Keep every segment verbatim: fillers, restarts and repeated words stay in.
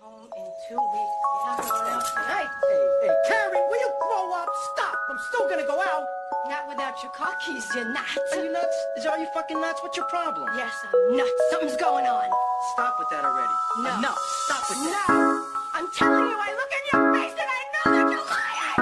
home in two weeks. You're not going out tonight. Hey, hey, Karen, will you grow up? Stop. I'm still gonna go out. Not without your car keys, you're not. Are you nuts? Is are you fucking nuts? What's your problem? Yes, I'm nuts. Something's going on. Stop with that already. No. Enough. Stop with that. No. I'm telling you, I look in your face and I know that you're lying.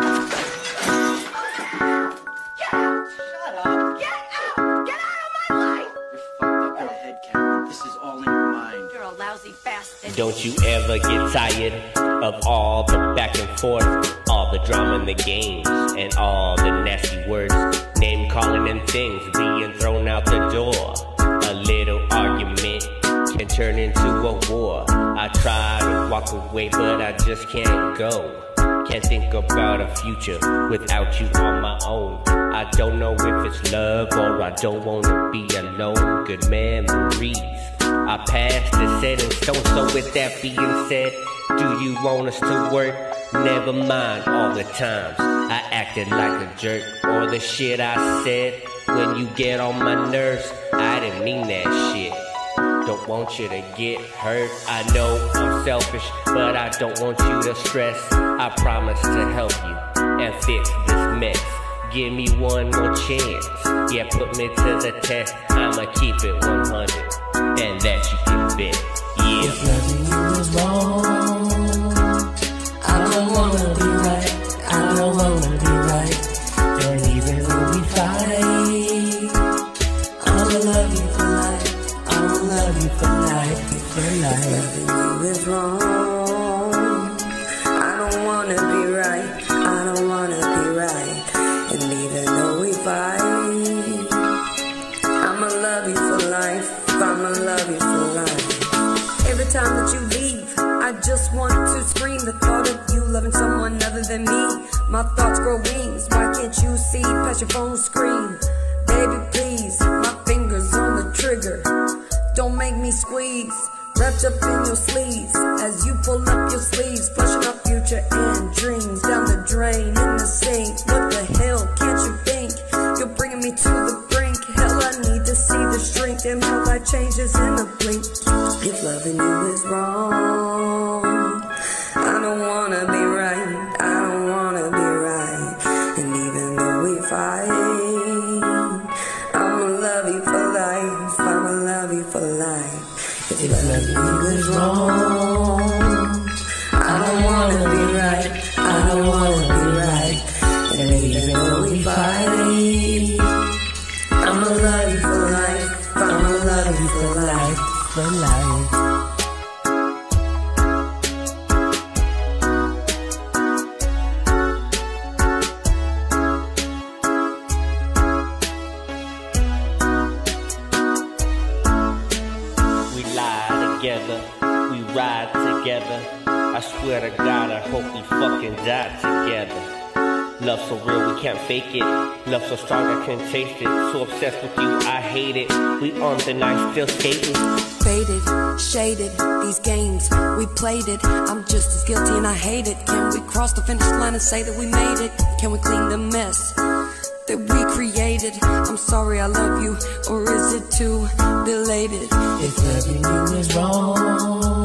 Get out. Shut up. Get out. Get out of my life. You're fucked up in the head, Karen. This is all in your mind. You're a lousy bastard. Don't you ever get tired of all the back and forth, all the drama in the games, and all the nasty words, name calling and things being thrown out the door? A little argument can turn into a war. I try to walk away, but I just can't go. Can't think about a future without you on my own. I don't know if it's love or I don't wanna be alone. Good memories I passed the set in stone. So with that being said, do you want us to work? Never mind all the times I acted like a jerk, or the shit I said when you get on my nerves. I didn't mean that shit. Don't want you to get hurt. I know I'm selfish, but I don't want you to stress. I promise to help you and fix this mess. Give me one more chance. Yeah, put me to the test. I'ma keep it one hundred, and that you can bet. Yeah. If loving you is wrong, I don't wanna be right. I don't wanna be right. And even though we fight, I'ma love you for life. I'ma love you for life, for life. Loving you is wrong. I don't wanna be right. I don't wanna be right. And even though we fight, I'ma love you for life. I'ma love you for life. Every time that you leave, I just want to scream. The thought of you loving someone other than me, my thoughts grow wings. Why can't you see past your phone screen? Baby, please, my fingers on the trigger. Don't make me squeeze. Wrapped up in your sleeves as you pull up your sleeves, flushing our future and dreams down the drain in the sink. What the hell, can't you think you're bringing me to the brink? Hell, I need to see the strength and how life changes in a blink. If loving you is wrong, I don't wanna be right. I don't wanna be right. And even though we fight, I'ma love you for life. I'ma love you for life. If loving you is wrong, I don't wanna be right. I don't wanna be right. And even though we fight, I'ma love you for life. I'ma love you for life, for life. Together, we ride together. I swear to God, I hope we fucking die together. Love so real, we can't fake it. Love so strong, I can taste it. So obsessed with you, I hate it. We on the night, still skating. Faded, shaded, these games, we played it. I'm just as guilty and I hate it. Can we cross the finish line and say that we made it? Can we clean the mess that we created? I'm sorry I love you, or is it too belated? If loving you is wrong,